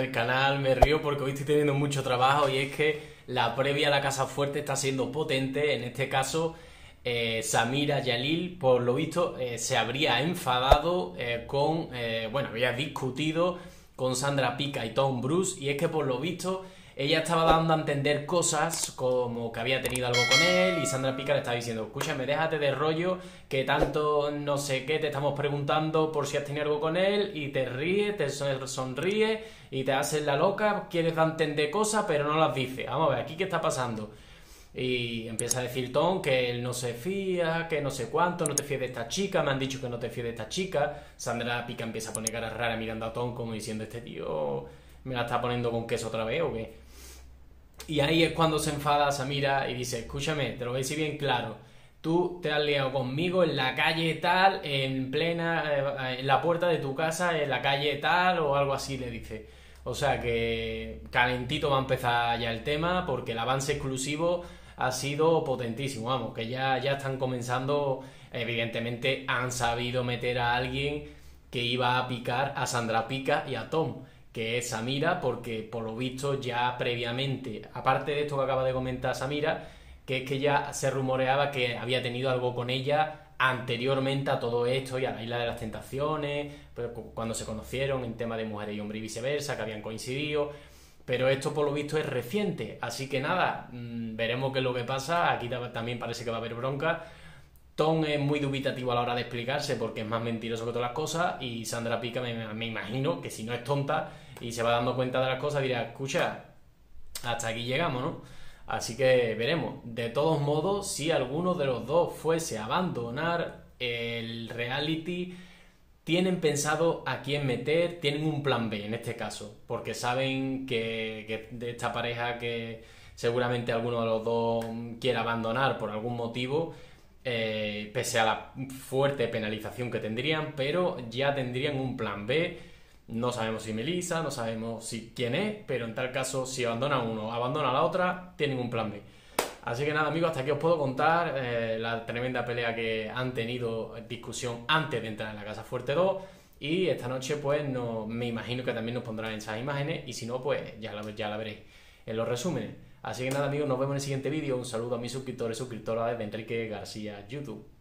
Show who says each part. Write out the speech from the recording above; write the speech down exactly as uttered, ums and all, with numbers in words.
Speaker 1: del canal, me río porque hoy estoy teniendo mucho trabajo y es que la previa a la Casa Fuerte está siendo potente. En este caso, eh, Samira Yalil, por lo visto, eh, se habría enfadado eh, con, eh, bueno, había discutido con Sandra Pica y Tom Bruce, y es que por lo visto ella estaba dando a entender cosas como que había tenido algo con él y Sandra Pica le estaba diciendo: escúchame, déjate de rollo, que tanto no sé qué te estamos preguntando por si has tenido algo con él, y te ríes, te sonríes y te haces la loca, quieres dar a entender cosas pero no las dices. Vamos a ver, ¿aquí qué está pasando? Y empieza a decir Tom que él no se fía, que no sé cuánto, no te fíes de esta chica, me han dicho que no te fíes de esta chica. Sandra Pica empieza a poner cara rara mirando a Tom como diciendo: este tío me la está poniendo con queso otra vez o qué. Y ahí es cuando se enfada Samira y dice: escúchame, te lo voy a decir bien claro, tú te has liado conmigo en la calle tal, en plena, eh, en la puerta de tu casa, en la calle tal, o algo así le dice. O sea que calentito va a empezar ya el tema, porque el avance exclusivo ha sido potentísimo, vamos, que ya, ya están comenzando, evidentemente han sabido meter a alguien que iba a picar a Sandra Pica y a Tom, que es Samira, porque por lo visto ya previamente, aparte de esto que acaba de comentar Samira, que es que ya se rumoreaba que había tenido algo con ella anteriormente a todo esto y a la Isla de las Tentaciones, pero cuando se conocieron en tema de mujeres y hombres y viceversa, que habían coincidido, pero esto por lo visto es reciente, así que nada, mmm, veremos qué es lo que pasa. Aquí también parece que va a haber bronca. Tom es muy dubitativo a la hora de explicarse porque es más mentiroso que todas las cosas, y Sandra Pica me, me imagino que si no es tonta y se va dando cuenta de las cosas dirá: escucha, hasta aquí llegamos, ¿no? Así que veremos. De todos modos, si alguno de los dos fuese a abandonar el reality, tienen pensado a quién meter, tienen un plan B en este caso, porque saben que, que de esta pareja que seguramente alguno de los dos quiera abandonar por algún motivo, eh, pese a la fuerte penalización que tendrían, pero ya tendrían un plan B. No sabemos si Melissa, no sabemos si quién es, pero en tal caso, si abandona uno, abandona la otra, tienen un plan B. Así que nada, amigos, hasta aquí os puedo contar eh, la tremenda pelea que han tenido, discusión antes de entrar en la Casa Fuerte dos, y esta noche pues no, me imagino que también nos pondrán esas imágenes, y si no pues ya la, ya la veréis en los resúmenes. Así que nada, amigos, nos vemos en el siguiente vídeo. Un saludo a mis suscriptores, suscriptoras de Enrique García YouTube.